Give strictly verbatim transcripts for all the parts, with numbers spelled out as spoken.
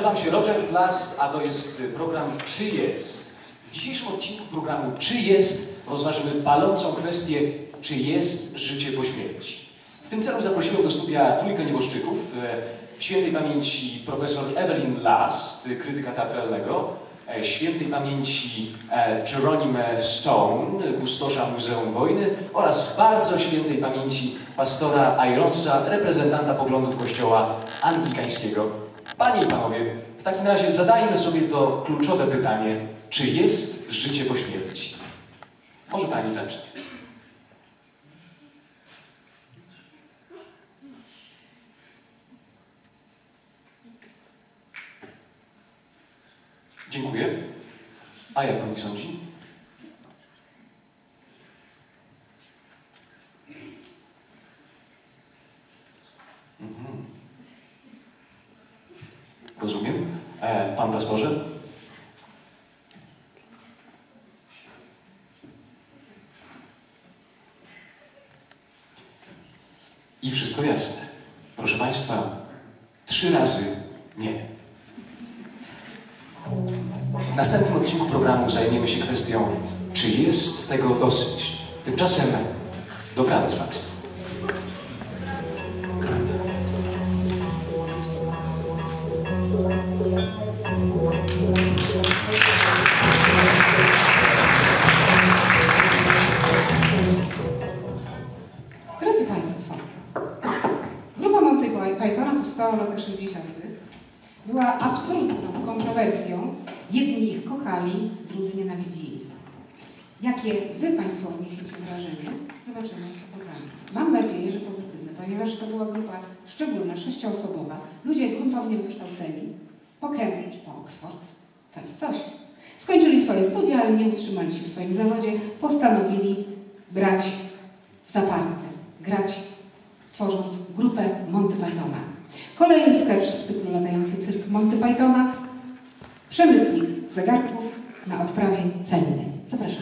nazywam się Roger Plast, a to jest program Czy jest? W dzisiejszym odcinku programu Czy jest? rozważymy palącą kwestię, czy jest życie po śmierci. W tym celu zaprosiłem do studia trójkę nieboszczyków, świętej pamięci profesor Evelyn Last, krytyka teatralnego, świętej pamięci Jeronime Stone, kustosza Muzeum Wojny oraz bardzo świętej pamięci pastora Ironsa, reprezentanta poglądów kościoła anglikańskiego. Panie i panowie, w takim razie zadajmy sobie to kluczowe pytanie, czy jest życie po śmierci? Może pani zacznie. Dziękuję. A jak pani sądzi? Mhm. Rozumiem. E, pan pastorze? I wszystko jasne. Proszę państwa, trzy razy nie. W następnym odcinku programu zajmiemy się kwestią, czy jest tego dosyć. Tymczasem dobranoc państwu. Drodzy Państwo, grupa Monty Pythona powstała w latach sześćdziesiątych. Była absolutną kontrowersją. Jedni ich kochali, drudzy nienawidzili. Jakie Wy Państwo odniesiecie wrażenie? Zobaczymy w programie. Mam nadzieję, że pozytywne, ponieważ to była grupa szczególna, sześcioosobowa. Ludzie gruntownie wykształceni, po Cambridge, po Oxford. To jest coś. Skończyli swoje studia, ale nie utrzymali się w swoim zawodzie. Postanowili grać w zaparte. Grać, tworząc grupę Monty Pythona. Kolejny sketch z cyklu Latający cyrk Monty Pythona. Przemytnik zegarków na odprawie cennej. Zapraszam.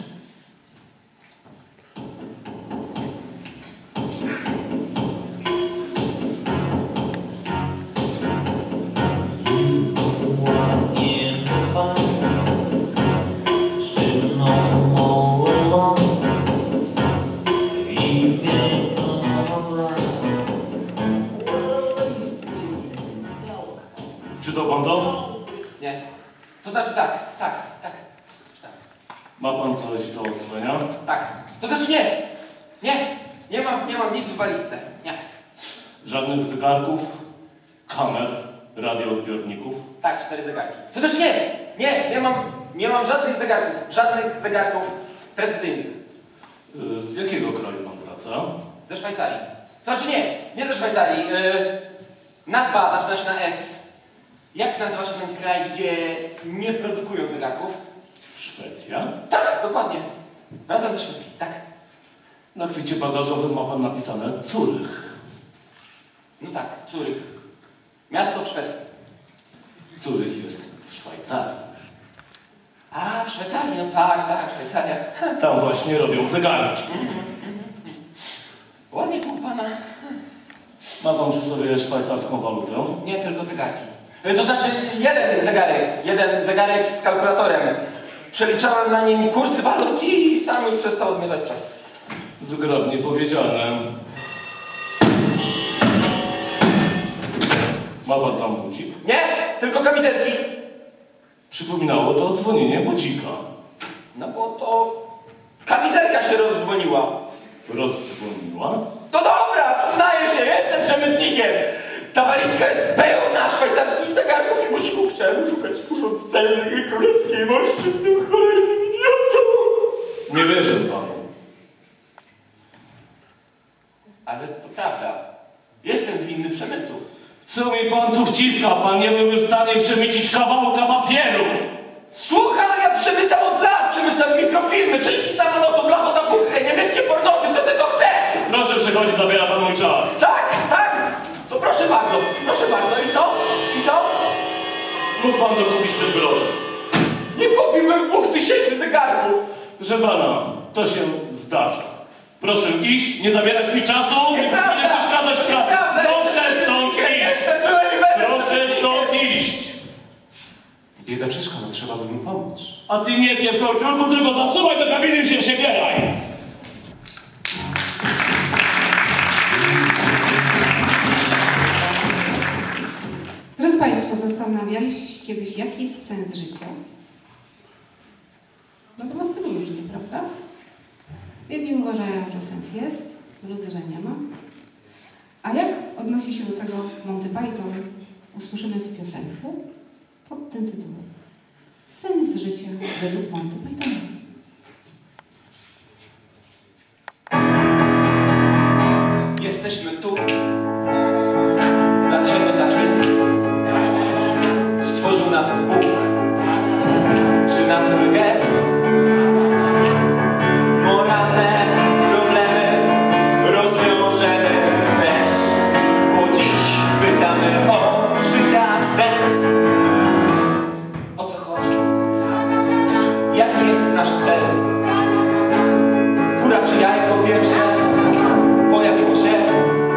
Czy to pan to? Nie. To znaczy tak, tak, tak. tak. Ma pan coś do odzwonienia? Tak. To znaczy nie! Nie! Nie mam, nie mam nic w walizce. Nie. Żadnych zegarków, kamer, radioodbiorników? Tak, cztery zegarki. To znaczy nie! Nie! Nie mam, nie mam żadnych zegarków. Żadnych zegarków precyzyjnych. Yy, z jakiego kraju pan wraca? Ze Szwajcarii. To znaczy nie! Nie ze Szwajcarii. Yy, nazwa zaczyna się na S. Jak nazywa się ten kraj, gdzie nie produkują zegarków? Szwecja? Tak, dokładnie. Wracam do Szwecji, tak. Na kwicie bagażowym ma pan napisane Zurych. No tak, Zurych. Miasto w Szwecji. Zurych jest w Szwajcarii. A, w Szwajcarii, no tak, tak, Szwajcaria. Tam właśnie robią zegarki. Ładnie tu u pana. Ma pan przy sobie szwajcarską walutę? Nie, tylko zegarki. To znaczy jeden zegarek, jeden zegarek z kalkulatorem. Przeliczałem na nim kursy walut i sam już przestał odmierzać czas. Zgrabnie powiedziane. Ma pan tam budzik? Nie, tylko kamizelki. Przypominało to dzwonienie budzika. No bo to kamizelka się rozdzwoniła. Rozdzwoniła? No dobra, przyznaję się, jestem przemytnikiem. Ta walizka jest pełna szwajcarskich zegarków i budzików. Chciałem szukać urząd celny i królewskiej mości z tym cholernym idiotą. Nie wierzę panu. Ale to prawda. Jestem winny przemytu. Co mi pan tu wciska? Pan nie byłby w stanie przemycić kawałka papieru. Słuchaj, ja przemycam od lat. Przemycam mikrofilmy, części samolotu, blachodachówkę, niemieckie pornosy. Co ty to chcesz? Proszę przechodzić, zabiera pan mój czas. Tak, tak. To proszę bardzo, proszę bardzo. I co? I co? Mógł pan dokupić ten grosz. Nie kupiłbym dwóch tysięcy zegarków. Proszę pana, to się zdarza. Proszę iść, nie zabierać mi czasu, nie proszę nie przeszkadzać w pracy. Proszę stąd iść. Jestem byłem i będę. Proszę stąd iść. Biedaczysko, no trzeba by mu pomóc. A ty nie pieprz ojczulku, tylko zasuwaj do kabiny i się przebieraj. Drodzy Państwo, zastanawialiście się kiedyś, jaki jest sens życia? No bo was to różnie, prawda? Jedni uważają, że sens jest, drudzy, że nie ma. A jak odnosi się do tego Monty Python, usłyszymy w piosence pod tym tytułem. Sens życia według Monty Pythona. Jesteśmy tu. Dlaczego tak jest? Stworzył nas Bóg. Czy natury gest? Moralne problemy rozwiążemy też. Bo dziś pytamy o życia sens. O co chodzi? Jaki jest nasz cel? Kura czy jajko pierwsze pojawiło się?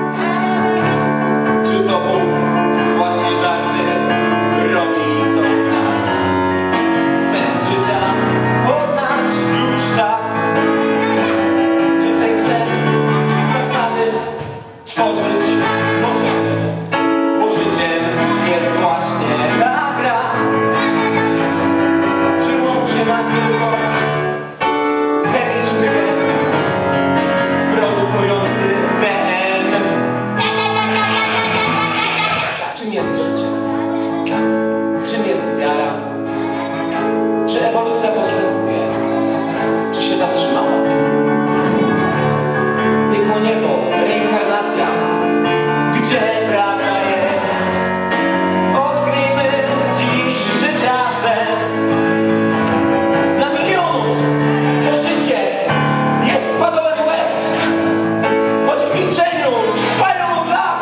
Czy to Bóg właśnie żarty robi sobie z nas? Sens życia poznać już czas. Czy w tej grze zasady tworzyć możemy? Bo życiem jest właśnie ta gra. Czy łączy nas tylko chemiczny gen produkujący D N? Czym jest życie? Czym jest wiara? Czy ewolucja postępuje? Czy się zatrzymała? Piekło niebo, reinkarnacja. Gdzie prawda jest? Odkryjmy dziś życia sens. Dla milionów to życie jest padolem łez. Choć w milczeniu trwają od lat.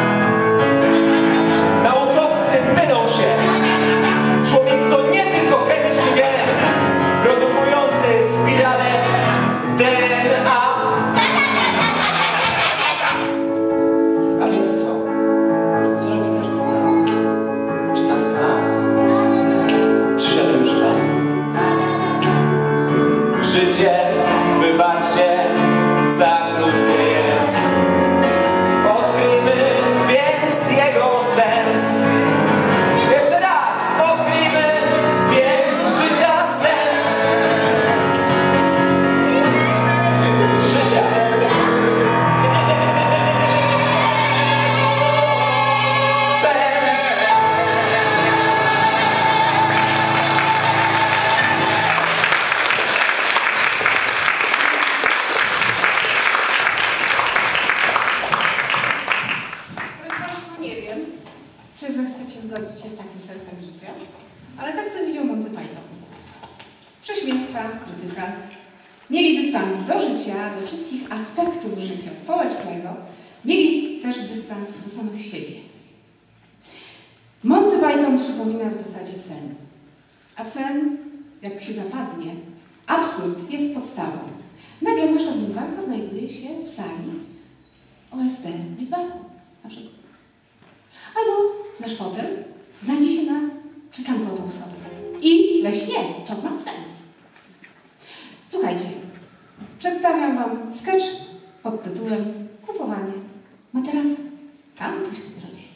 Naukowcy mylą się. Człowiek to nie tylko chemiczny gen produkujący spirale D N A. A więc co? Co robi każdy z nas? Czy nas tak? Przyszedł już czas. Życie, wybaczcie, za krótkie jest. Odkryjmy więc jego sens. Jeszcze raz, odkryjmy więc życia sens. Życia. Sens. Proszę Państwa, nie wiem, czy zechcecie zgodzić się z takim sensem życia, ale tak to widział Monty Python. Prześmiewca, krytykant. Mieli dystans do życia, do wszystkich aspektów życia społecznego. Mieli też dystans do samych siebie. Monty Python przypomina w zasadzie sen. A w sen, jak się zapadnie, absurd jest podstawą. Nagle nasza zmywarka znajduje się w sali O S P w Lidzbarku, na przykład. Albo nasz fotel znajdzie się na przystanku autobusowym. I we śnie to ma sens. Słuchajcie, przedstawiam Wam sketch pod tytułem Kupowanie materaca. Tam to się dopiero dzieje.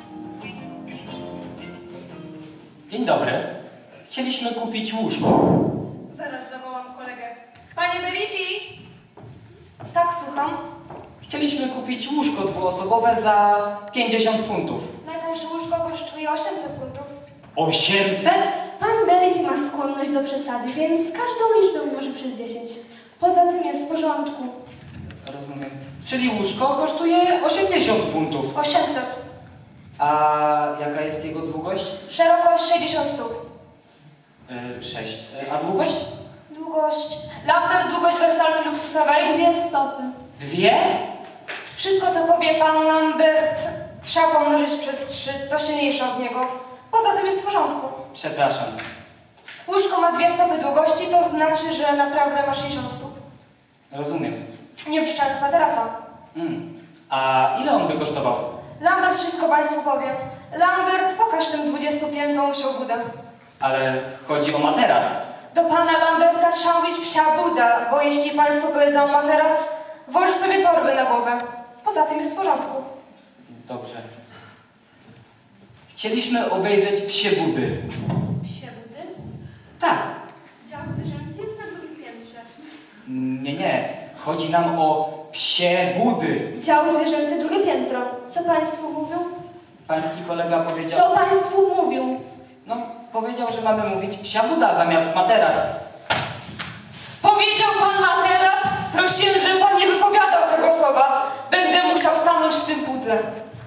Dzień dobry. Chcieliśmy kupić łóżko. Zaraz zawołam kolegę. Panie Beriti! Tak, słucham. Chcieliśmy kupić łóżko dwuosobowe za pięćdziesiąt funtów. Najtańsze łóżko kosztuje osiemset funtów. osiemset? Pan Beriti ma skłonność do przesady, więc każdą liczbę mnoży przez dziesięć. Poza tym jest w porządku. Rozumiem. Czyli łóżko kosztuje osiemdziesiąt funtów. osiemset. A jaka jest jego długość? Szerokość sześćdziesiąt stóp. Yy, sześć. Yy, a długość? Długość. Lambert, długość wersalki luksusowej dwie stopy. Dwie? Wszystko, co powie pan Lambert, trzeba pomnożyć przez trzy, to silniejsze od niego. Poza tym jest w porządku. Przepraszam. Łóżko ma dwie stopy długości, to znaczy, że naprawdę ma sześćdziesiąt stóp. Rozumiem. Nie wliczając materaca. Mm. A ile on by kosztował? Lambert wszystko Państwu powie. Lambert, pokaż tym dwudziestopiętą wsią budę. Ale chodzi o materac. Do pana Lamberta trzeba mówić psia Buda, bo jeśli państwo powiedzą materac, włoży sobie torby na głowę. Poza tym jest w porządku. Dobrze. Chcieliśmy obejrzeć Psie Budy. Psie budy? Tak. Dział zwierzęcy jest na drugim piętrze. Nie, nie. Chodzi nam o Psie Budy. Dział zwierzęcy, drugie piętro. Co państwu mówią? Pański kolega powiedział... Co państwu mówią? No, powiedział, że mamy mówić Psia Buda zamiast materac. Powiedział pan materac? Prosiłem, żeby pan nie wypowiadał tego słowa. Będę musiał stanąć w tym pudle.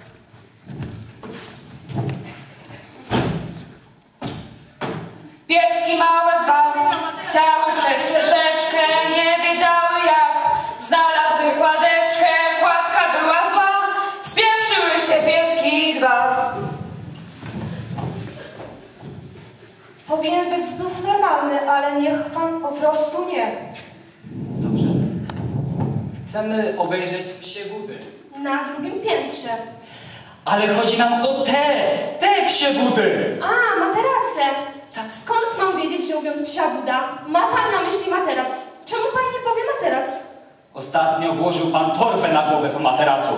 Pieski małe dwa chciały przejść przez rzeczkę, nie wiedziały jak. Znalazły kładeczkę, kładka była zła. Spieprzyły się pieski dwa. Powinien być znów normalny, ale niech pan po prostu nie. Dobrze. Chcemy obejrzeć Psie Budy. Na drugim piętrze. Ale chodzi nam o te, te Psie Budy. A, materace. Tak. Skąd mam wiedzieć, że mówiąc psia Buda, ma pan na myśli materac? Czemu pan nie powie materac? Ostatnio włożył pan torbę na głowę po materacu.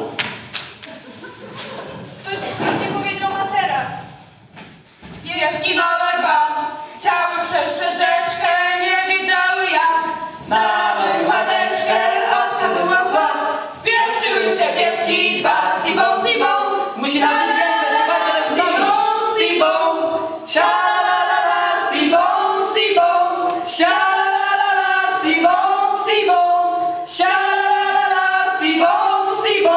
Ktoś nie powiedział materac. Pieski małe dwa chciały przejść przez rzeczkę, nie wiedziały jak. Znalazły kładeczkę, kładka była zła. Spieprzyły się pieski dwa, sibą, sibą. Musi nas być więcej, zobaczcie, ale z nami. Sibą, sialalala, sibą, sibą. Sialalala, sibą, sibą. Sialalala, sibą, sibą.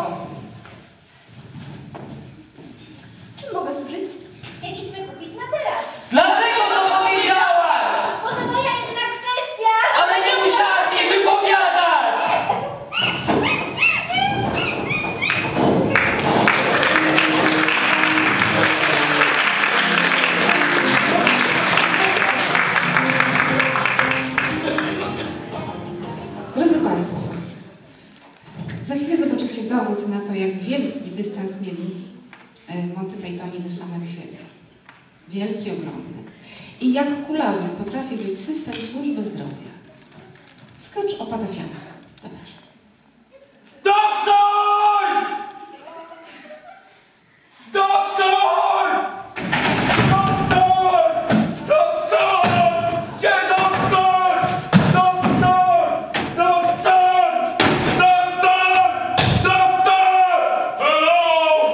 Czym mogę służyć? Chcieliśmy kupić materac. Dlaczego to powiedziałaś? Bo to moja jedyna kwestia. Ale nie musiałaś się wypowiadać! Drodzy Państwo, za chwilę zobaczycie dowód na to, jak wielki dystans mieli e, Monty Pythoni do samych siebie. Wielki, ogromny. I jak kulawy potrafi być system służby zdrowia. Skocz o patafianach. Zapraszam. Doktor! Doktor! Doktor! Doktor! Gdzie doktor? Doktor! Doktor! Doktor! Doktor! Hello!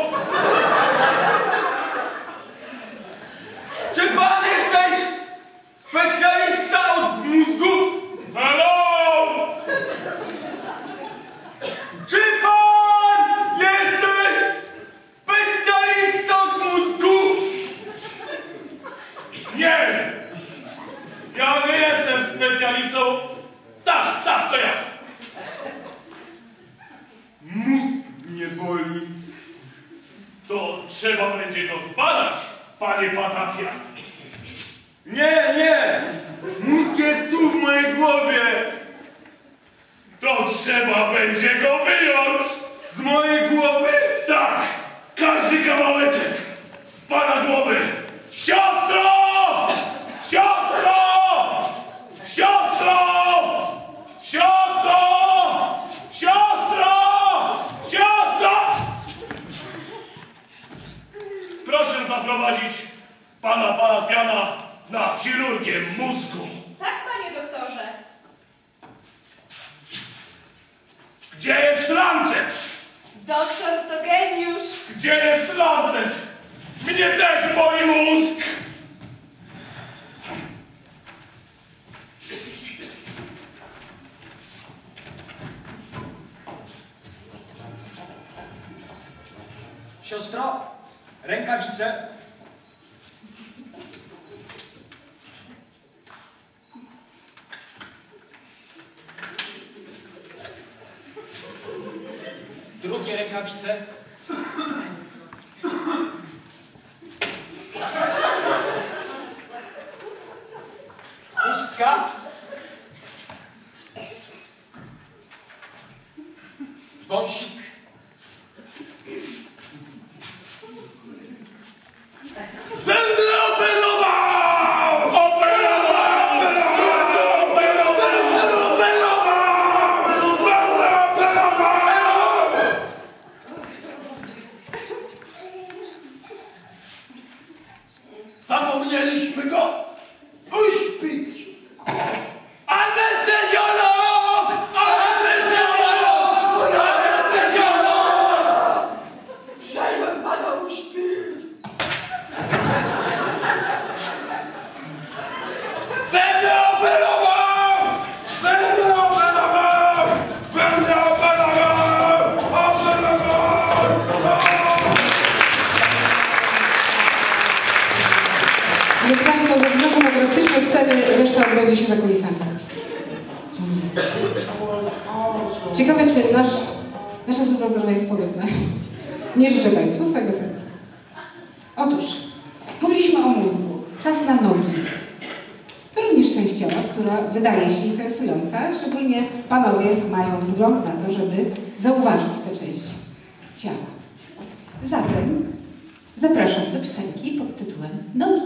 Czy pan jesteś specjalista od mózgu? Hello! Czy pan jesteś specjalistą od mózgu? Nie! Ja nie jestem specjalistą. Tak, tak, to ja. Mózg mnie boli. To trzeba będzie go zbadać, panie Patafia. Nie, nie! Mózg jest tu w mojej głowie. To trzeba będzie go wyjąć! Z mojej głowy? Tak! Każdy kawałeczek! Z pana głowy! Siostro! Siostro! Siostro! Siostro! Siostro! Siostro! Proszę zaprowadzić pana Palafiana na chirurgię mózgu. Tak, panie doktorze. Gdzie jest lancet? Doktor to geniusz. Gdzie jest lancet? Mnie też boli mózg! Siostro, rękawice. Drugie rękawice. Chustka. Wąsik. Będę operować! będzie się za kulisami. Ciekawe, czy nasz, nasza służba zdrowia jest podobna. Nie życzę Państwu z całego serca. Otóż, mówiliśmy o mózgu. Czas na nogi. To również część ciała, która wydaje się interesująca, szczególnie panowie mają wzgląd na to, żeby zauważyć tę część ciała. Zatem zapraszam do piosenki pod tytułem Nogi.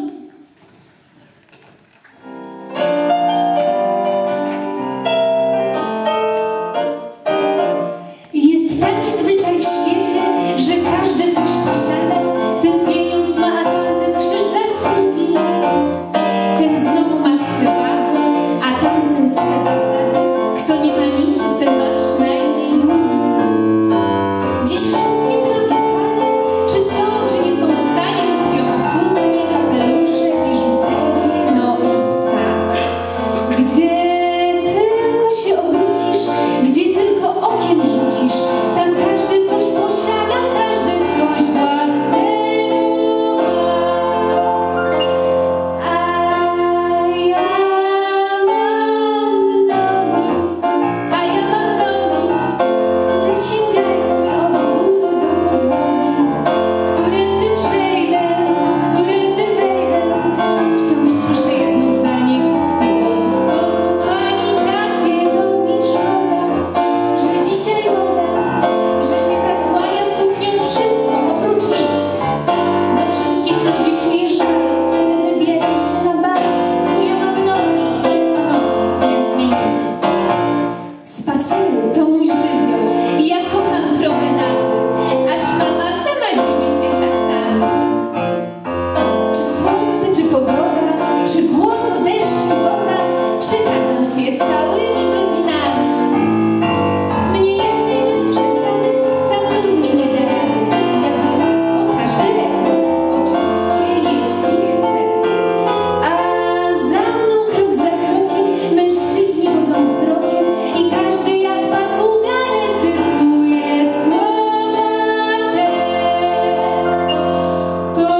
Jest taki zwyczaj w świecie, że każdy coś posiada. Ten pieniądz ma, a tamten krzyż zasługi. Ten znowu ma swe wady, a tamten swe zasady. Kto nie ma nic, ten ma przynajmniej długi. Dziś wszystkie prawie panie, czy są, czy nie są w stanie, kupują suknie, kapelusze, biżuterię, no i psa. Gdzie tylko się obrócisz, gdzie tylko okiem rzucisz, tam każdy coś posiada, każdy coś własnego ma. A ja mam nogi, a ja mam nogi, które sięgają mi od góry do podłogi. Którędy przejdę, którędy wejdę, wciąż słyszę jedno zdanie, kotku drogi, skąd u pani takie nogi? Szkoda, że dzisiaj moda, że się zasłania suknią wszystko oprócz nic. Do wszystkich ludzi czuję żal, kiedy wybieram się na bal, bo ja mam nogi, tylko nogi, więcej nic. Spacery to mój żywioł, ja kocham promenady, aż mama sama dziwi się czasami. Czy słońce, czy pogoda, czy błoto, deszcz i woda, przechadzam się całymi godzinami. Mnie jednej bez przesady, sam nur mi nie da rady, jak łatwo każdy rekord, oczywiście jeśli chce. A za mną krok za krokiem mężczyźni wodzą wzrokiem i każdy jak papuga recytuje słowa te. Po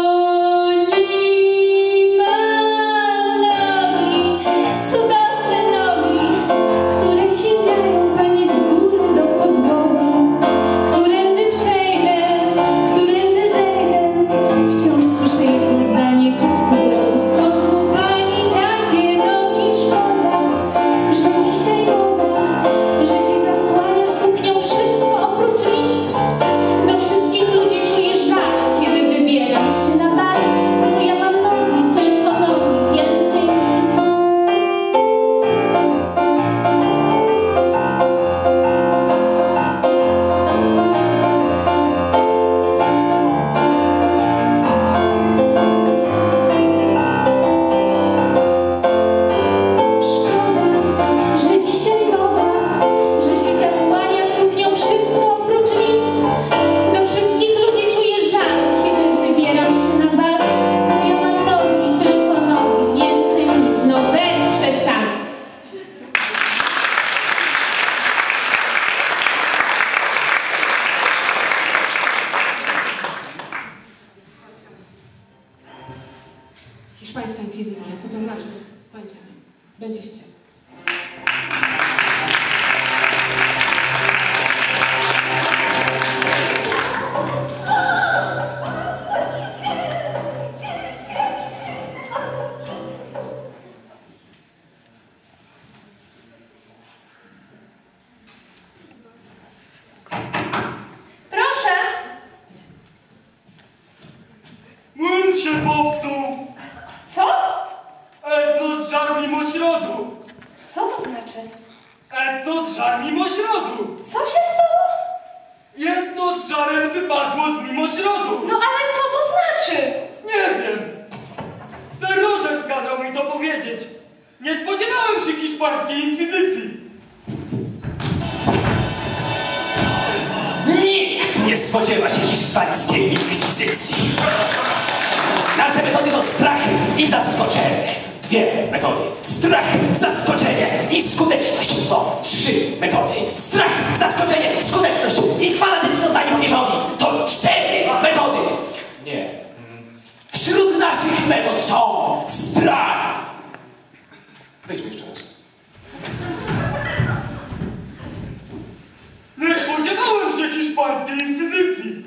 nim mam nogi, cudowne nogi, które sięgają pani z góry do podłogi. Którędy przejdę, którędy wejdę, wciąż słyszę jedno zdanie, kotku drogi, skąd u pani takie nogi? Szkoda, że dzisiaj moda, że się zasłania suknią wszystko oprócz nic. Do wszystkich ludzi czuję żal, kiedy wybieram się na bal, bo ja mam nogi, tylko nogi, więcej nic. Szkoda, że dzisiaj moda, że się zasłania suknią wszystko oprócz nic. Do wszystkich ludzi czuję żal, kiedy wybieram się na bal, bo ja mam nogi, tylko nogi, więcej nic, no bez przesady. Hiszpańska inkwizycja. Co to znaczy? Będzie. Będzie się. Proszę. Młyn się popsuł! Co? Etnos żar mimo środu! Co to znaczy? Etnos żar mimo środu! Co się stało? Jedno z żarem wypadło z mimo środu! No ale co to znaczy? Nie wiem! Sir Roger kazał mi to powiedzieć! Nie spodziewałem się hiszpańskiej inkwizycji! Nikt nie spodziewa się hiszpańskiej inkwizycji. Nasze metody to strach i zaskoczenie. Dwie metody. Strach, zaskoczenie i skuteczność. To trzy metody. Strach, zaskoczenie, skuteczność i fanatyczne oddanie papieżowi. To cztery metody. Nie. Wśród naszych metod są strach. Wejdźmy jeszcze raz. Nie spodziewałem się hiszpańskiej inkwizycji.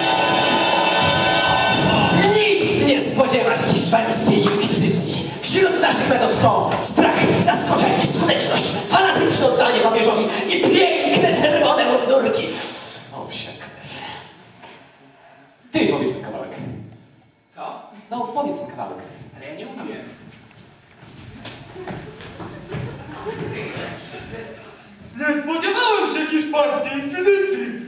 Nikt nie spodziewa się hiszpańskiej inkwizycji. Wśród naszych metod są strach, zaskoczenie, skuteczność, fanatyczne oddanie papieżowi i piękne czerwone mundurki. O, psia krew. Ty powiedz ten kawałek. Co? No, powiedz ten kawałek. Ale ja nie umiem. Nie spodziewałem się hiszpańskiej inkwizycji.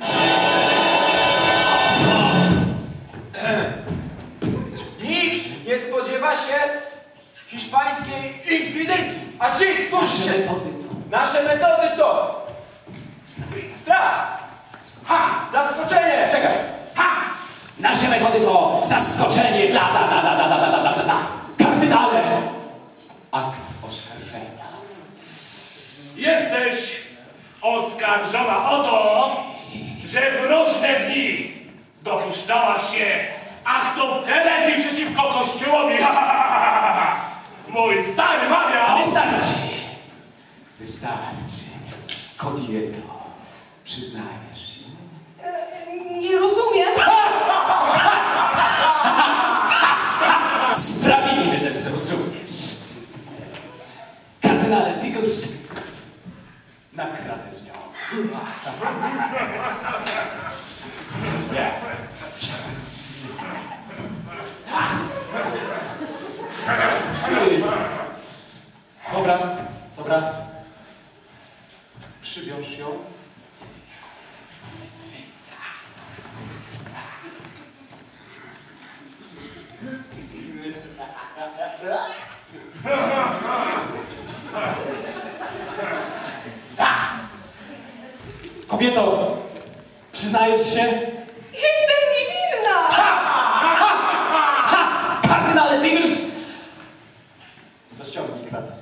Nikt nie spodziewa się hiszpańskiej inkwizycji. A ci, którzy Nasze się... metody to... Nasze metody to... Strach. Ha! Zaskoczenie. Czekaj. Ha! Nasze metody to zaskoczenie, bla, bla, bla, bla, bla, bla, bla, bla, bla, bla. Kardynale. Akt oskarżenia. Jesteś oskarżona o to, że w różne dni dopuszczałaś się aktów herezji przeciwko Kościołowi. Mój stary A mawiał... wystarczy. Wystarczy. Kobieto, przyznajesz się. Nie rozumiem. Sprawimy, że zrozumiesz. Kardynale Pickles, na kratę z nią. Nie. Dobra, dobra. Przywiąż ją. Kobieto, przyznajesz się? Jestem niewinna. Kardynale Pickles! Rozciągnij kratę.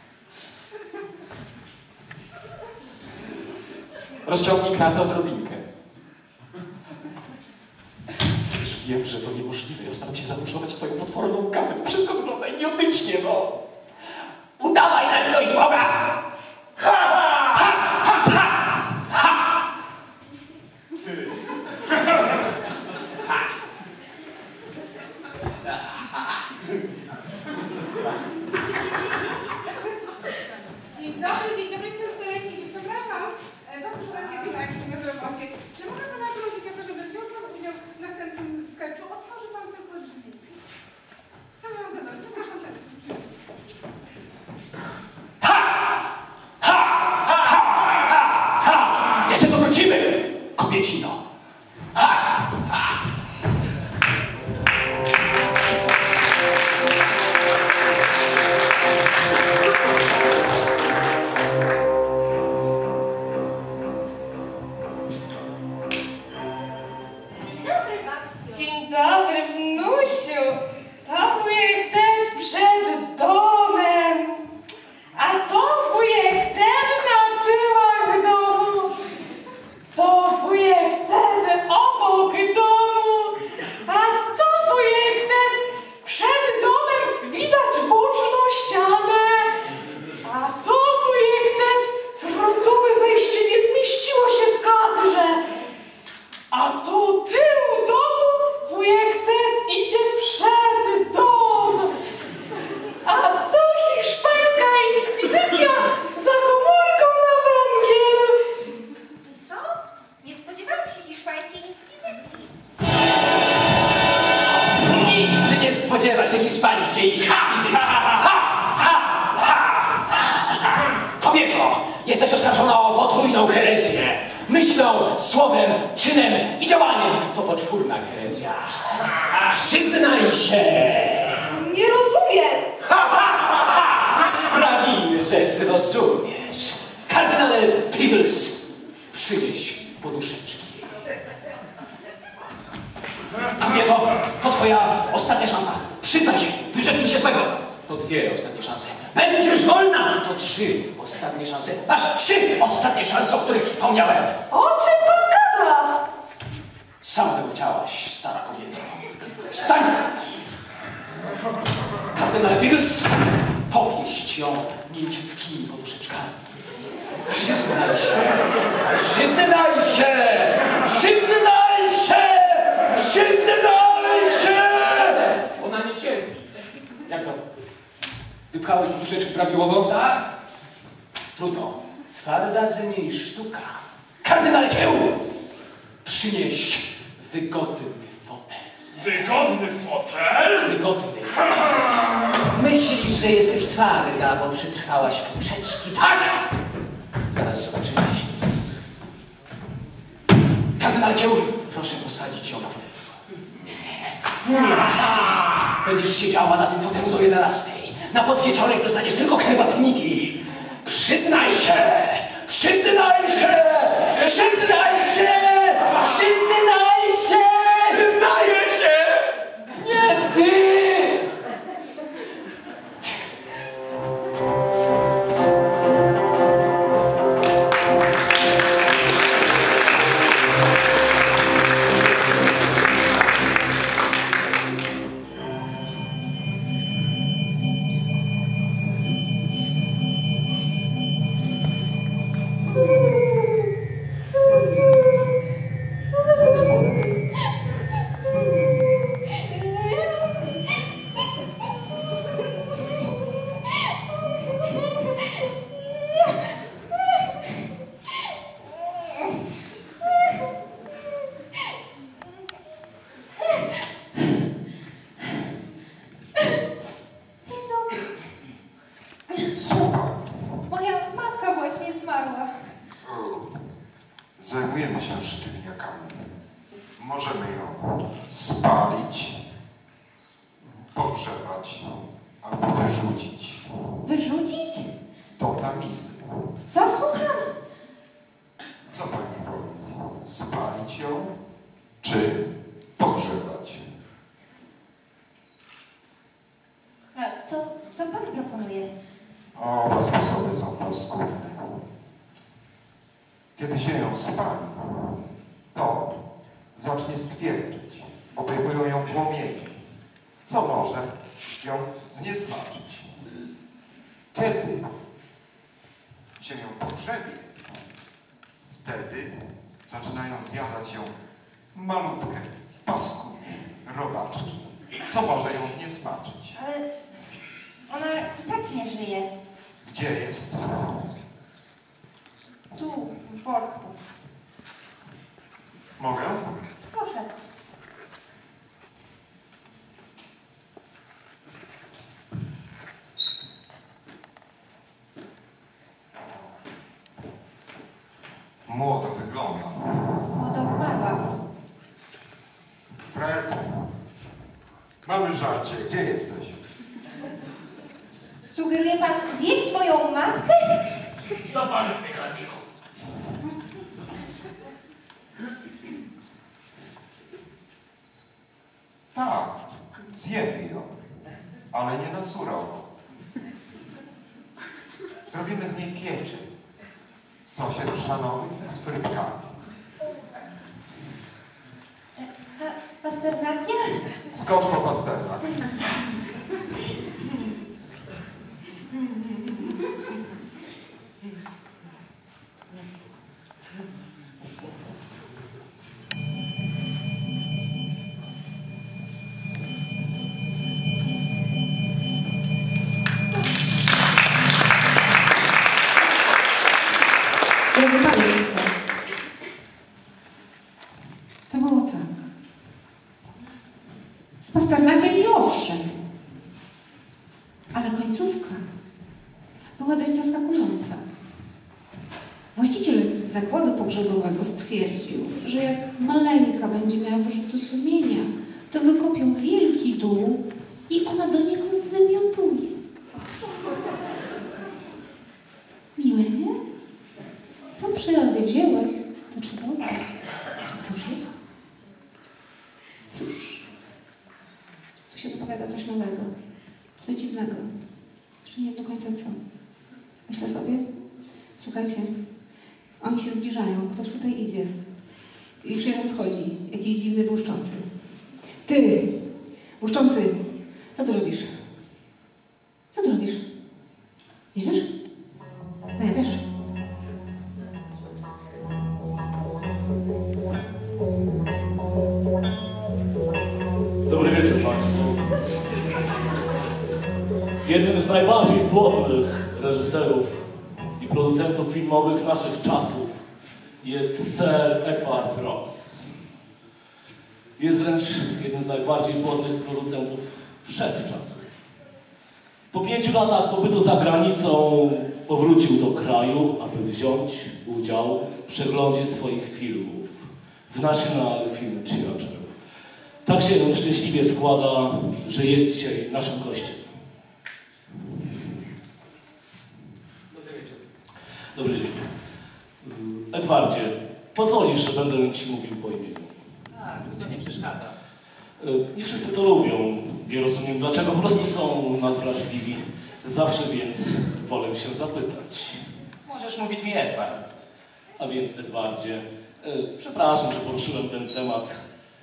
Rozciągnij kratę odrobinkę. Przecież wiem, że to niemożliwe. Ja staram się zamuszować twoją potworną kawę. Wszystko wygląda idiotycznie, no. Udawaj na litość Boga! Dzień dobry, dzień dobry, jestem Solenizm. Przepraszam, e, bardzo słuchajcie, jak nie w robocie. Czy mogę pana prosić o to, żeby wziął pan udział w następnym sketchu? Otworzy pan tylko drzwi. Proszę bardzo, dobrze, zapraszam teraz. Jeszcze to wrócimy, kobiecino. Ha! Dobry, babciu. Dzień dobry, wnusiu. To wujek ten przed domem. A to wujek ten na tyłach domu. To wujek ten obok domu. A to wujek ten przed domem widać boczną ścianę. A to wujek ten frontowe wejście nie zmieściło się w kadrze. A tu tył domu wujek ten idzie przed dom. A to hiszpańska inkwizycja za komórką na węgiel. Co? Nie spodziewałam się hiszpańskiej inkwizycji. Nikt nie spodziewa się hiszpańskiej inkwizycji. Kobieto, jesteś oskarżona o potrójną herezję. Myślą, słowem, czynem i działaniem. To poczwórna herezja. Przyznaj się. Nie rozumiem. Sprawimy, że zrozumiesz. Kardynale Peebles, przynieś poduszeczki. Kobieto, to twoja ostatnia szansa. Przyznaj się, wyrzeknij się złego. To dwie ostatnie szanse. Będziesz wolna! To trzy ostatnie szanse. Masz trzy ostatnie szanse, o których wspomniałem. O czym pan gada? Sam tego chciałaś, stara kobieto. Wstań! Kardynale Pickles, popnij gnieść ją mięciutkimi poduszeczkami. Przyznaj się! Przyznaj się! Przyznaj się! Przyznaj się! Ona nie cierpi. Jak to? Wypchałeś poduszeczki prawidłowo? Tak? Trudno. Twarda ze niej sztuka. Kardynale Kieł! Przynieś wygodny fotel. Wygodny fotel? Wygodny fotel. Myślisz, że jesteś twarda, bo przetrwałaś poprzeczki. Tak! Zaraz zobaczymy. Kardynale Kieł, proszę posadzić ją na fotelu. Będziesz siedziała na tym fotelu do jedenastej. Na podwieczorek dostaniesz tylko herbatniki. Przyznaj się! Przyznaj się! Przyznaj się! Przyznaj się! Przyznaję się! Nie ty! Zajmujemy się sztywniakami. Możemy ją spalić, pogrzebać albo wyrzucić. Wyrzucić? Do tamizy. Co słucham? Co pani woli? Spalić ją czy pogrzebać? A co, co pan proponuje? Oba sposoby są paskudne. Kiedy się ją spali, to zacznie skwierczyć. Obejmują ją płomienie, co może ją zniesmaczyć. Kiedy się ją pogrzebie, wtedy zaczynają zjadać ją malutkie, paskudne robaczki, co może ją zniesmaczyć. Ale ona i tak nie żyje. Gdzie jest? Tu, w worku. Mogę? Proszę. Młodo wygląda. Młodo umarła. Fred, mamy żarcie. Gdzie jesteś? Sugeruje pan zjeść moją matkę? Co pan w piekarniku? Tak, zjemy ją, ale nie na surowo. Zrobimy z niej pieczeń w sosie chrzanowym z frytkami. A z pasternakiem? Skocz po pasternak. Drodzy Państwo, to było tak. Z pasternakiem i owszem, ale końcówka była dość zaskakująca. Właściciel zakładu pogrzebowego stwierdził, że jak maleńka będzie miała wyrzuty sumienia, to wykopią wielki dół i ona do niego zwymiotuje. Miłe, nie? Co przyrody wzięłaś, to trzeba oddać. Któż jest? Cóż, tu się zapowiada coś nowego, coś dziwnego. Jeszcze nie wiem do końca co. Myślę sobie, słuchajcie, oni się zbliżają, ktoś tutaj idzie. I już jeden wchodzi, jakiś dziwny błyszczący. Ty, błyszczący, co ty robisz? Co ty robisz? Jednym z najbardziej płodnych reżyserów i producentów filmowych naszych czasów jest Sir Edward Ross. Jest wręcz jednym z najbardziej płodnych producentów wszechczasów. Po pięciu latach pobytu za granicą powrócił do kraju, aby wziąć udział w przeglądzie swoich filmów w National Film Theatre. Tak się szczęśliwie składa, że jest dzisiaj naszym gościem. Dobry wieczór. Edwardzie, pozwolisz, że będę Ci mówił po imieniu. Tak, to nie przeszkadza. Nie wszyscy to lubią. Nie rozumiem dlaczego, po prostu są nadwrażliwi. Zawsze więc wolę się zapytać. Możesz mówić mi Edward. A więc Edwardzie, przepraszam, że poruszyłem ten temat.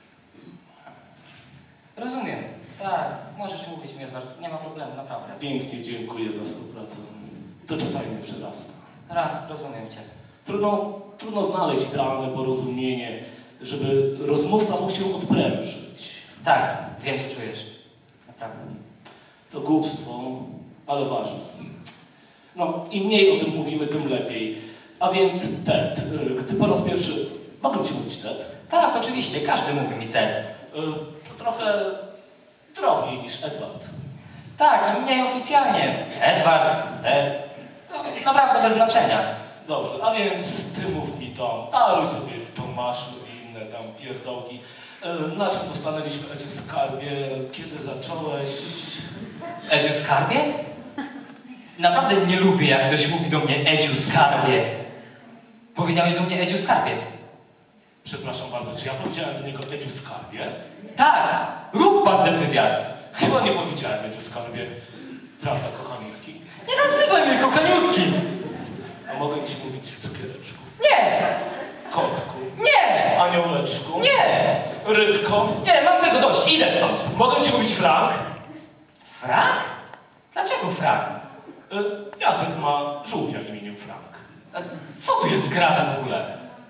Rozumiem. Tak, możesz mówić mi Edward. Nie ma problemu, naprawdę. Pięknie dziękuję za współpracę. To czasami mnie przerasta. Ra, rozumiem Cię. Trudno, trudno znaleźć idealne porozumienie, żeby rozmówca mógł się odprężyć. Tak, wiem co czujesz. Naprawdę. To głupstwo, ale ważne. No, im mniej o tym mówimy, tym lepiej. A więc Ted, gdy po raz pierwszy... Mogę Ci mówić Ted? Tak, oczywiście, każdy mówi mi Ted. To trochę drobniej niż Edward. Tak, mniej oficjalnie. Edward, Ted. To naprawdę bez znaczenia. Dobrze, a więc Ty mów mi to. Daruj sobie Tomaszu i inne tam pierdołki. Na czym to stanęliśmy, Edziu Skarbie? Kiedy zacząłeś? Edziu Skarbie? Naprawdę nie lubię, jak ktoś mówi do mnie Edziu Skarbie. Powiedziałeś do mnie Edziu Skarbie. Przepraszam bardzo, czy ja powiedziałem do niego Edziu Skarbie? Tak! Rób pan ten wywiad. Chyba nie powiedziałem Edziu Skarbie. Prawda, kochaniutki? Nie nazywaj mnie kochaniutkim! A mogę Ci mówić cukiereczku? Nie! Kotku? Nie! Aniołeczku? Nie! Rybko? Nie, mam tego dość, idę stąd. Mogę Ci mówić Frank? Frank? Dlaczego Frank? Y, Jacek ma żółwia imieniem Frank. A co tu jest grane w ogóle?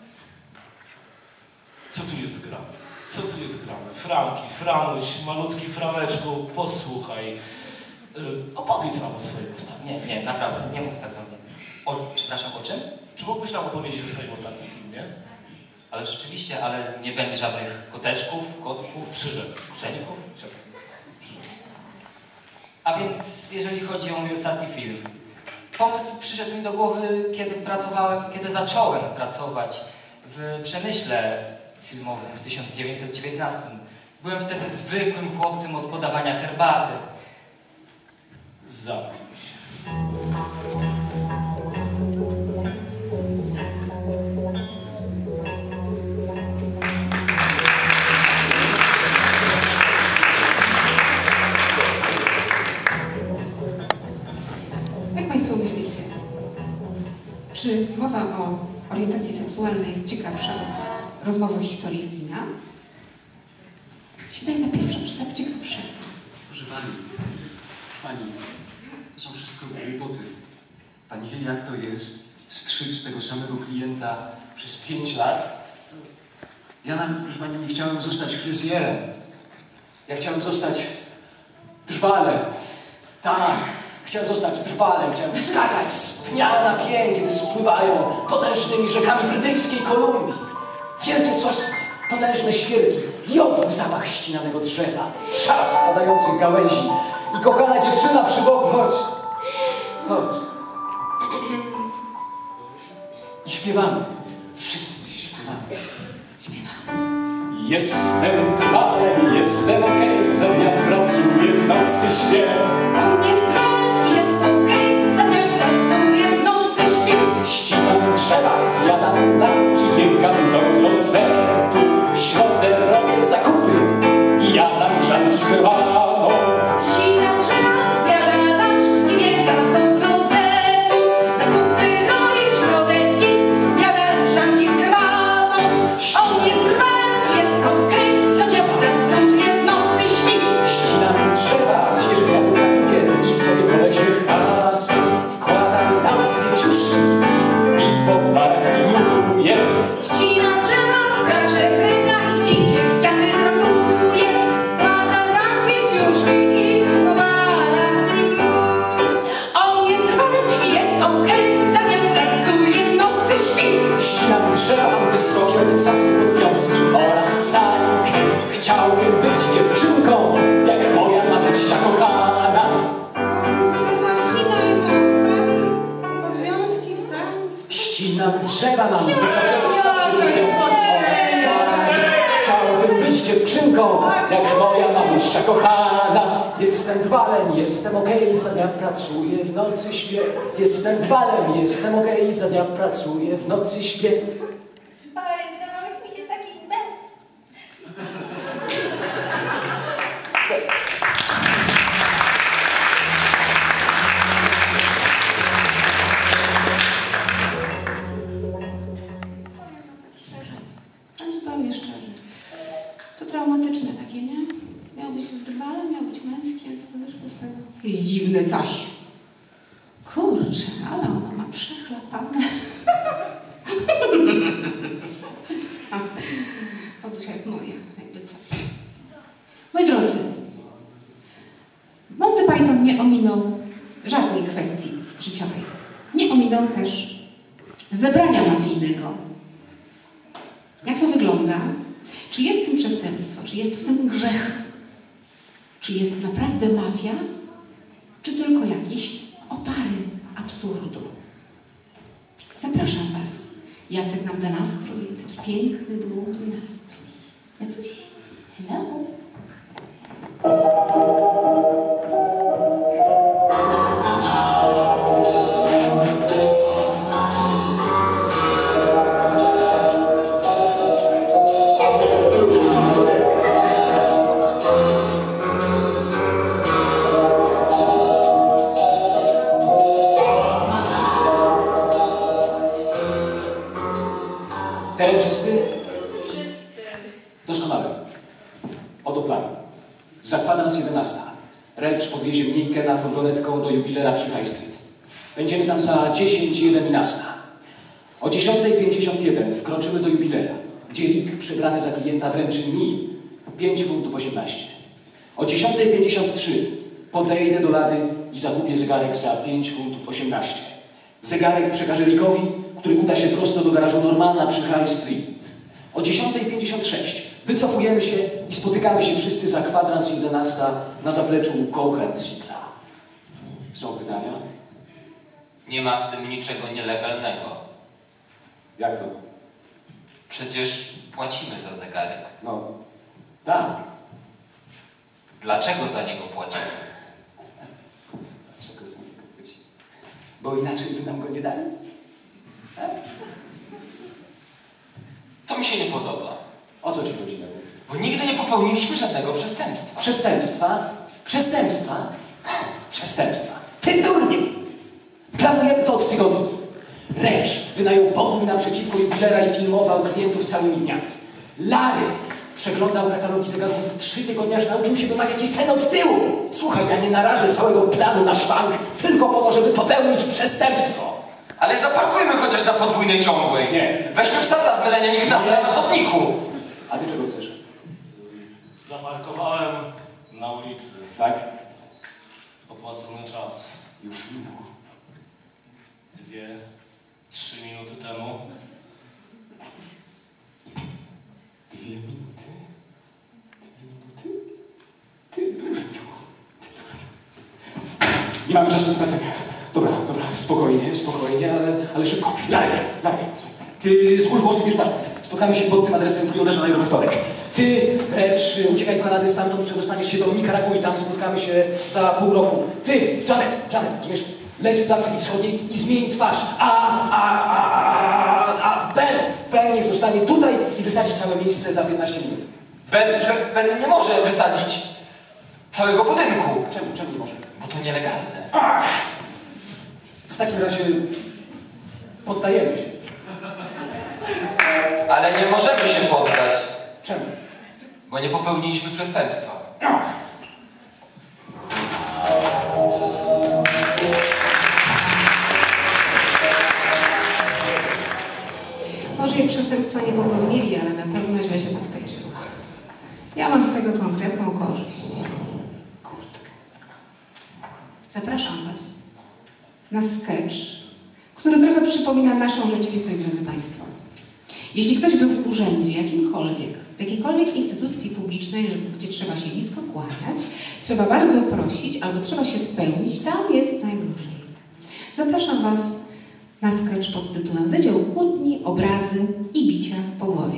Co tu jest grane? Co tu jest grane? Franki, Franuś, malutki Franeczku, posłuchaj. Yy, opowiedz nam o swoim ostatnim. Nie, nie, naprawdę, nie mów tak do mnie. O, przepraszam, o czym? Czy mógłbyś nam opowiedzieć o swoim ostatnim filmie? Ale rzeczywiście, ale nie będzie żadnych koteczków, kotków, Przyrzek. pszeników. Przyrzek. A więc, jeżeli chodzi o mój ostatni film, pomysł przyszedł mi do głowy, kiedy pracowałem, kiedy zacząłem pracować w przemyśle filmowym w tysiąc dziewięćset dziewiętnastym. Byłem wtedy zwykłym chłopcem od podawania herbaty. Zamknij się. Jak Państwo myślicie, czy mowa o orientacji seksualnej jest ciekawsza od rozmowy o historii w kina? Się wydaje, ta pierwsza rzecz tak ciekawsza. Proszę Pani, Pani, to są wszystko głupoty. Pani wie, jak to jest strzyc tego samego klienta przez pięć lat? Ja nawet, proszę Pani, nie chciałem zostać fryzjerem. Ja chciałem zostać drwalem. Tak, chciałem zostać drwalem. Chciałem skakać z pnia na pień, kiedy spływają potężnymi rzekami brytyjskiej Kolumbii. Wielkie sosny, potężne świerki, jodły zapach ścinanego drzewa, trzask padających gałęzi i kochana dziewczyna przy boku. Chodź, chodź. I śpiewamy. Wszyscy śpiewamy. Śpiewamy. Jestem drwalem, jestem okej, za dnia pracuję, w nocy śpię. On jest drwal, jest okej, za dnia pracuję, w nocy śpię. Ścinam drzewa, zjadam lunch i biegam do klozetu. W środę robię zakupy i jadam grzanki z herbatą. Ścina drzewa, zjada lunch i biega do klozetu. Zakupy robi w środę i jada grzanki z herbatą. On jest drwal, jest okej, za dnia pracuje, w nocy śpi. Ścinam drzewa, świeże kwiaty gratuję i sobie po lesie hasam. Wkładam damskie ciuszki i po barach wiluję. Ścina drzewa, skacze, ryka i dzikie kwiaty ratuje. Wkłada damskie ciuszki i po barach filmuje. wysokie obcasy podwiązki oraz stanik. Chciałbym być dziewczynką, jak moja mamusia kochana. Trzeba ścinaj mam obcasy, podwiązki, stanik. Ścinam drzewa, mam wysokie obcasy podwiązki oraz stanik. Chciałbym być dziewczynką, jak moja mamusia kochana. Jestem drwalem, jestem okej, za dnia pracuję, w nocy śpię. Jestem drwalem, jestem okej, za dnia pracuję, w nocy śpię. Marek, wydawałeś mi się taki męs. Ale zupełnie szczerze. To traumatyczne takie, nie? Miał być drwalem, miał być męski, ale co to też z tego? Jakieś dziwne coś. Kurczę, ale ona ma przechlapane. A, podusia jest moja, jakby coś. Moi drodzy, Monty Python nie ominął żadnej kwestii życiowej. Nie ominął też zebrania mafijnego. Jak to wygląda? Czy jest w tym przestępstwo? Czy jest w tym grzech? Czy jest naprawdę mafia? Czy tylko jakieś opary absurdu? Zapraszam Was. Jacek nam da nastrój, taki piękny, długi nastrój. Jacuś? Hello? Teren czysty? Doskonale. Oto plan. Za kwadrans jedenasta. Recz podwiezie mnie i Kena furgonetką do jubilera przy High Street. Będziemy tam za dziesięć jedenasta. O dziesiąta pięćdziesiąt jeden wkroczymy do jubilera, gdzie Rick przebrany za klienta wręczy mi pięć funtów osiemnaście. O dziesiąta pięćdziesiąt trzy podejdę do lady i zakupię zegarek za pięć funtów osiemnaście. Zegarek przekażę Rickowi, który uda się prosto do garażu Normana przy High Street. O dziesiąta pięćdziesiąt sześć wycofujemy się i spotykamy się wszyscy za kwadrans jedenasta na zapleczu Cohen Cykla. Są pytania? Nie ma w tym niczego nielegalnego. Jak to? Przecież płacimy za zegarek. No, tak. Dlaczego za niego płacimy? Dlaczego za niego płacimy? Bo inaczej by nam go nie dali? Tak? To mi się nie podoba. O co ci chodzi? Bo nigdy nie popełniliśmy żadnego przestępstwa. Przestępstwa? Przestępstwa? Przestępstwa. Ty durniu! Planujemy to od tygodni. Recz wynajął pokój naprzeciwko jubilera i filmował klientów całymi dniami. Larry przeglądał katalogi zegarków w trzy tygodnie, aż nauczył się wymawiać i cen od tyłu. Słuchaj, ja nie narażę całego planu na szwank tylko po to, żeby popełnić przestępstwo. Ale zaparkujmy chociaż na podwójnej ciągłej. Nie. Weźmy psa dla zmylenia, niech nas na chodniku. A ty czego chcesz? Zaparkowałem na ulicy. Tak? Opłacony czas. Już minął. Dwie, trzy minuty temu. Dwie minuty? Dwie minuty? Ty durniu. Ty durniu. Nie mamy czasu na stracenie. Dobra, dobra, spokojnie, spokojnie, ale, ale szybko. Larry, Larry, ty z góry włosów bierz paszport. Spotkamy się pod tym adresem w Rio de Janeiro we wtorek. Ty, Recz, uciekaj do Kanady, stamtąd przedostaniesz się do Nikaragui i tam spotkamy się za pół roku. Ty, Janet, Janet, rozumiesz? Leć do Afryki Wschodniej i zmień twarz. A, a, a, a, a Ben, Ben niech zostanie tutaj i wysadzi całe miejsce za piętnaście minut. Ben, Ben nie może wysadzić całego budynku. Czemu, czemu nie może? Bo to nielegalne. Ach! W takim razie poddajemy się. Ale nie możemy się poddać. Czemu? Bo nie popełniliśmy przestępstwa. Może i przestępstwa nie popełnili, ale na pewno źle się to skończyło. Ja mam z tego konkretną korzyść. Kurtkę. Zapraszam Was na sketch, który trochę przypomina naszą rzeczywistość, drodzy Państwo. Jeśli ktoś był w urzędzie jakimkolwiek, w jakiejkolwiek instytucji publicznej, gdzie trzeba się nisko kłaniać, trzeba bardzo prosić albo trzeba się spełnić, tam jest najgorzej. Zapraszam Was na sketch pod tytułem Wydział kłótni, obrazy i bicia po głowie.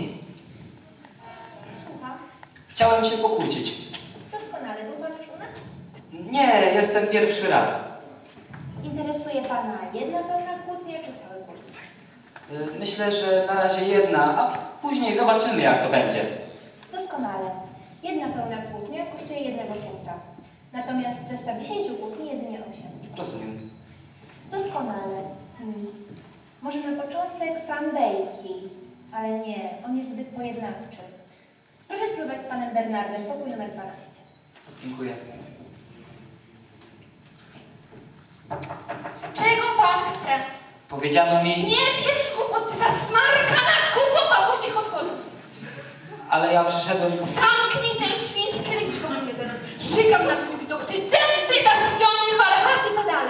Chciałem się pokłócić. Doskonale. Był Pan już u nas? Nie, jestem pierwszy raz. Interesuje Pana jedna pełna kłótnia, czy cały kurs? Y, Myślę, że na razie jedna, a później zobaczymy, jak to będzie. Doskonale. Jedna pełna kłótnia kosztuje jednego funta. Natomiast zestaw dziesięciu kłótni jedynie osiem. Rozumiem. Doskonale. Hmm. Może na początek Pan Bejki, ale nie, on jest zbyt pojednawczy. Proszę spróbować z Panem Bernardem, pokój numer dwanaście. Dziękuję. Czego pan chce? Powiedziano mi... Nie pieprz głupot, ty zasmarkana kupo babusich odchodów. Ale ja przyszedłem... Zamknij ten świński ryć w ogóle jeden. Żygam na twój widok, ty dęby zasypiony, marchaty pedale.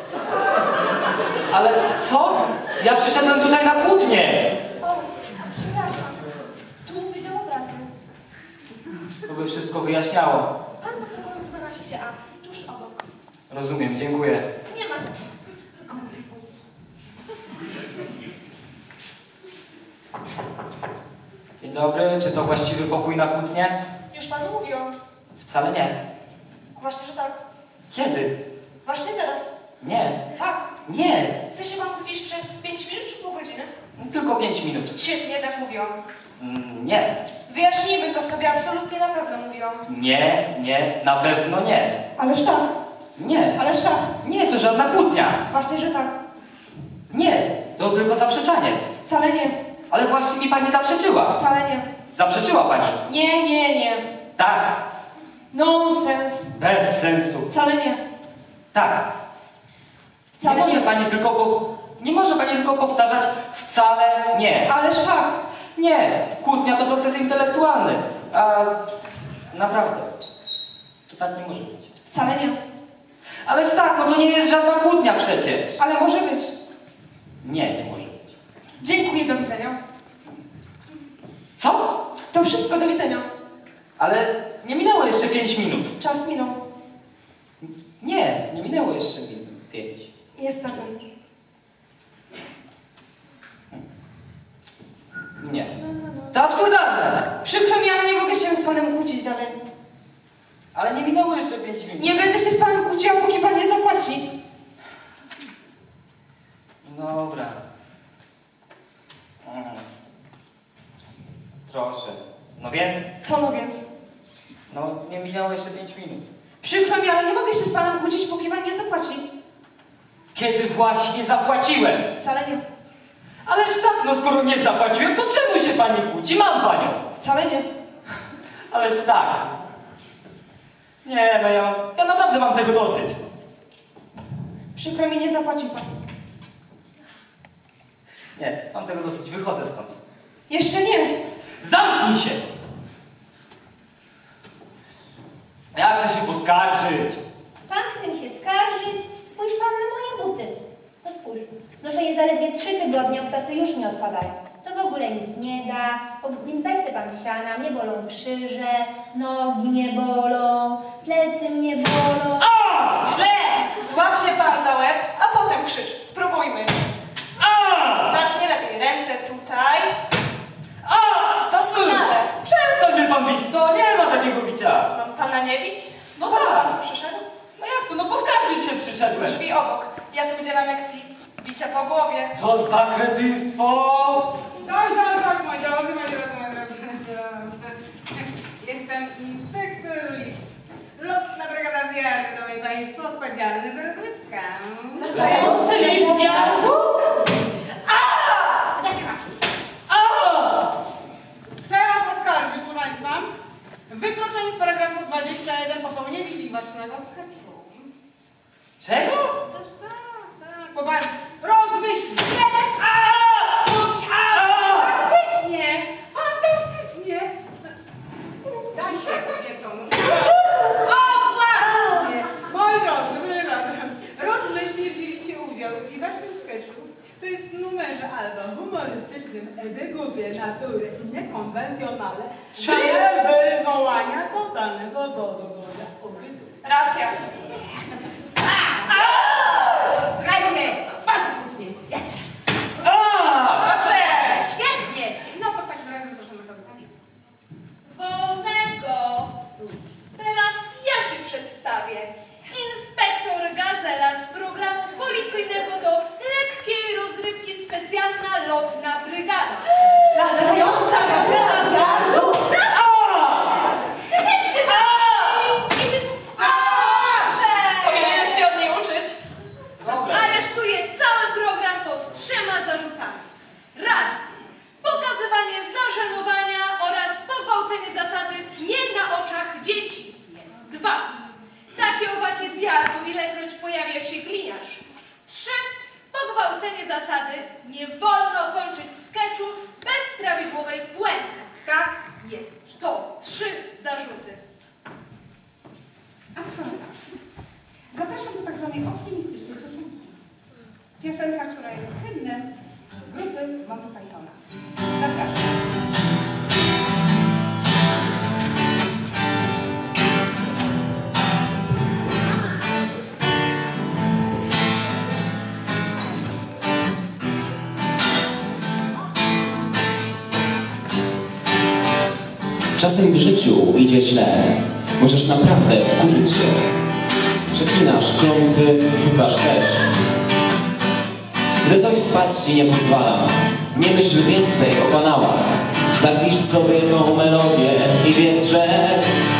Ale co? Ja przyszedłem tutaj na kłótnię. O, przepraszam. Tu Wydział Obrazy. To by wszystko wyjaśniało. Pan do pokoju dwanaście A, tuż obok. Rozumiem, dziękuję. Nie ma za co. Dzień dobry, czy to właściwy pokój na kłótnię? Już panu mówią. Wcale nie. Właśnie, że tak. Kiedy? Właśnie teraz. Nie. Tak. Nie. Chce się pan kłócić przez pięć minut czy pół godziny? Tylko pięć minut. Świetnie, tak mówią. Mm, nie. Wyjaśnijmy to sobie, absolutnie na pewno mówią. Nie, nie, na pewno nie. Ależ tak. Nie. Ależ tak. Nie, to żadna kłótnia. Właśnie, że tak. Nie, to tylko zaprzeczanie. Wcale nie. Ale właśnie mi pani zaprzeczyła. Wcale nie. Zaprzeczyła pani. Nie, nie, nie. Tak. Nonsens. Bez sensu. Wcale nie. Tak. Wcale nie może nie. pani tylko po... Nie może pani tylko powtarzać wcale nie. Ależ tak. Nie. Kłótnia to proces intelektualny. A naprawdę. To tak nie może być. Wcale nie. Ależ tak, no to nie jest żadna kłótnia przecież. Ale może być. Nie, nie może być. Dziękuję, do widzenia. Co? To wszystko, do widzenia. Ale nie minęło jeszcze pięć minut. Czas minął. Nie, nie minęło jeszcze minut. Pięć. Niestety. Nie. To absurdalne. Przykro mi, ale nie mogę się z panem kłócić dalej. Ale nie minęło jeszcze pięć minut. Nie będę się z panem kłóciła, póki pan nie zapłaci. Dobra. Mm. Proszę. No więc? Co no więc? No, nie minęło jeszcze pięć minut. Przykro mi, ale nie mogę się z panem kłócić, póki pan nie zapłaci. Kiedy właśnie zapłaciłem. Wcale nie. Ależ tak, no skoro nie zapłaciłem, to czemu się pani kłóci? Mam panią. Wcale nie. Ależ tak. Nie, no ja, ja naprawdę mam tego dosyć. Przykro mi, nie zapłacił pan. Nie, mam tego dosyć. Wychodzę stąd. Jeszcze nie. Zamknij się! Ja chcę się poskarżyć. Pan chce mi się skarżyć? Spójrz pan na moje buty. No spójrz. Noszę je zaledwie trzy tygodnie, obcasy już mi odpadają. To w ogóle nic nie da, więc daj sobie pan siana, mnie bolą krzyże, nogi mnie bolą, plecy mnie bolą. O! Źle! Złap się pan za łeb, a potem krzycz. Spróbujmy. A! Znacznie lepiej. Ręce tutaj. A! Doskonale. Przestań mnie pan bić, co? Nie ma takiego bicia. Mam pana nie bić? No Po co tak. pan tu przyszedł? No jak to? No poskarżyć się przyszedłem. Drzwi obok. Ja tu udzielam lekcji bicia po głowie. Co za kretyństwo! Dość, dość, dość, moi drodzy, moi drodzy, moi drodzy, moi drodzy. Jestem inspektor Lis. Lotna brygada zjazdu, drodzy państwo, odpowiedzialny za rozrywkę. Latający list zjazdu? Chcę was oskarżyć, proszę państwa. Wykroczenie z paragrafu dwudziestego pierwszego popełnienie dziwacznego sketchu. Czego? Aż tak, tak. Popatrz, rozmyśl! Jeden! Fantastycznie! Fantastycznie! Daj się, kobieto. O, właśnie! Moi drodzy, moi drodzy, rozmyślnie wzięliście udział w dziwacznym sketchu. To jest w numerze albo humorystycznym Edy Gubiel. niekonwencjonalne, daje wywołania totalnego zodogoria obytu. Racja. Słuchajcie, fantastycznie. Jeszcze raz. Dobrze. Świetnie. No to w takim razie zapraszamy do sali. Wolnego! Teraz ja się przedstawię. Inspektor Gazela z programu policyjnego do lekkiej rozrywki specjalna lotna brygada. Latająca gazela z gardu? Ty też się zamknij! I ty... Powinieneś się od niej uczyć. Aresztuję cały program pod trzema zarzutami. Raz. Pokazywanie zażenowania oraz pogwałcenie zasady nie na oczach dzieci. Dwa. Takie owaki z jardu, ilekroć pojawia się gliniarz. Trzy. Pogwałcenie zasady nie wolno kończyć sketchu bez prawidłowej puenty. Tak jest. To trzy zarzuty. A skoro tak, zapraszam do tak zwanej optymistycznej piosenki. Piosenka, która jest hymnem grupy Monty Pythona. Zapraszam. Czasem w życiu idzie źle. Możesz naprawdę wkurzyć się. Przeklinasz, klątwy rzucasz też. Gdy coś spać ci nie pozwala, nie myśl więcej o kanałach. Zapisz sobie tą melodię i wiedz, że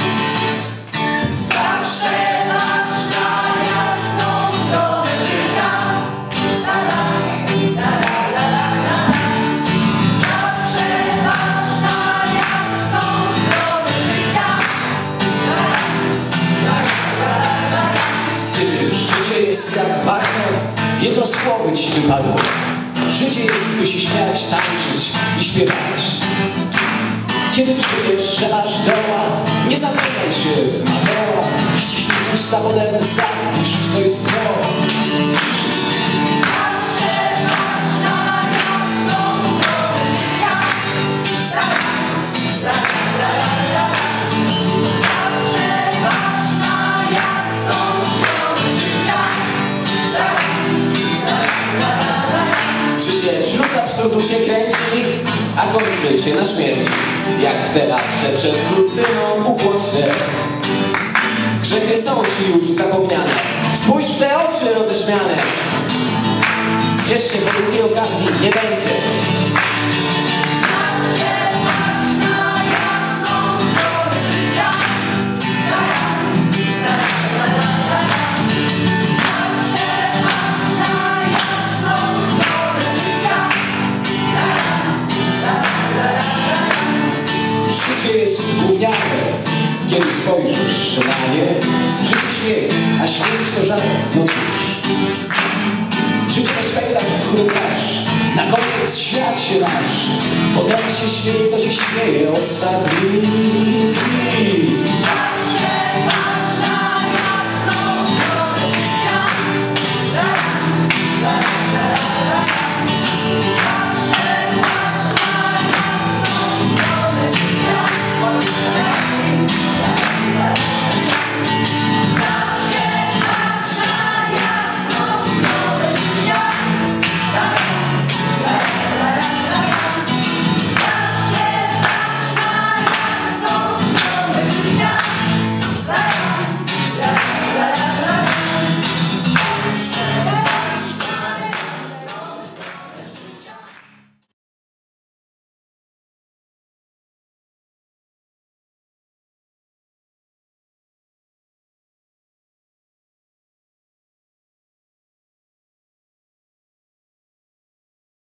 Zawsze patrz na jasną stronę życia. La la, la la la la la. Zawsze patrz na jasną stronę życia. La la, la la la la. kiedy życie jest jak bagno, jedno słowo ci wypadło. Życie jest, by się śmiać, tańczyć i śpiewać. Kiedy czujesz, że masz doła, nie zamykaj się w magoła. Ściśnij usta, potem zapisz, to jest to. Zawsze patrz na jasną stronę życia. La la, la la la la. Zawsze patrz na jasną stronę życia. La la, la la la. Życie wśród absurdu się kręci, a kończy się na śmierci. Jak w teatrze przed kurtyną ukłon się. Grzechy są ci już zapomniane. Spójrz w te oczy roześmiane. Ciesz się, bo drugiej okazji nie będzie. Zawsze patrz na jasną stronę życia. La la, la la la la. Zawsze patrz na jasną stronę życia. La la, la la la la. Życie jest gówniane, kiedy spojrzysz na nie. Życie śmiech, a śmierć to żart, no cóż. Życie to spektakl, który grasz. Na koniec świat się masz. Potem się śmieje, to się śmieje ostatni.